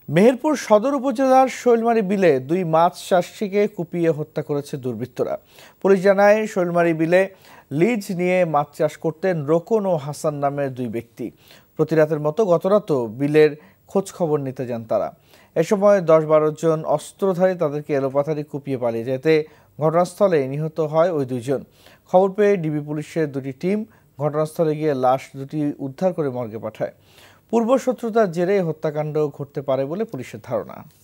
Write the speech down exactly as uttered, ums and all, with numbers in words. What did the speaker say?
মেহেরপুর সদর উপজেলার শৈলমারী বিলে দুই মাছ চাষিকে কুপিয়ে হত্যা করেছে দুর্বৃত্তরা। পুলিশ জানায়, শৈলমারী বিলে লিজ নিয়ে মাছ চাষ করতেন রোকন ও হাসান নামের দুই ব্যক্তি। প্রতিরাতের মতো গতরাতও বিলের খোঁজ খবর নিতে যান তারা। এ সময় দশ বারো জন অস্ত্রধারী তাদেরকে এলোপাথারি কুপিয়ে পালিয়ে যেতে ঘটনাস্থলে নিহত হয় ওই দুইজন। খবর পেয়ে ডিবি পুলিশের দুটি টিম ঘটনাস্থলে গিয়ে লাশ দুটি উদ্ধার করে মর্গে পাঠায়। পূর্ব শত্রুতার জেরে হত্যাকাণ্ড ঘটতে পারে বলে পুলিশের ধারণা।